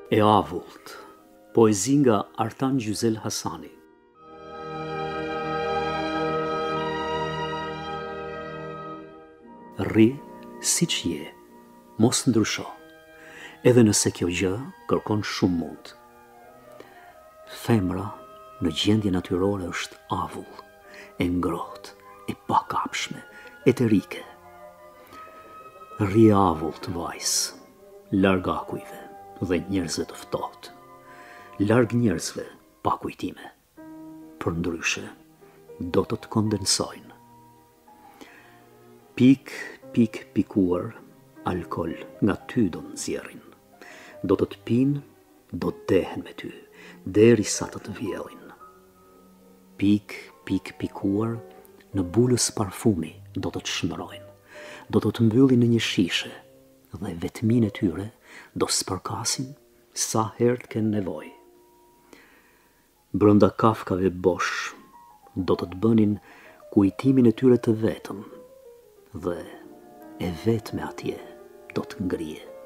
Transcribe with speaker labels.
Speaker 1: E AVULLT, poezi nga Artan Gjyzel Hasani. Rri si që je, mos ndrysho, edhe nëse kjo gjë kërkon shumë mund. Femra në gjendje natyrore është avull, e ngrohtë, e pakapshme, eterike. Rri AVULLT vajzë, larg akujve dhe njerëzve të ftohtë, larg njerëzve pa kujtime, për ndryshe do të të kondensojnë. Pik, pik, pikuar, alkool nga ty do të nxjerrin, do të të pinë, do të dehen me ty, derisa të të vjellin. Pik, pik, pikuar, në bulës parfumi do të të shndrojnë, do të të mbyllin në një shishe, dhe vetmin e tyre do spërkasin sa herë të kenë nevojë. Brënda kafkave bosh do të të bënin kujtimin e tyre të vetëm, dhe e vetme atje do të ngrije.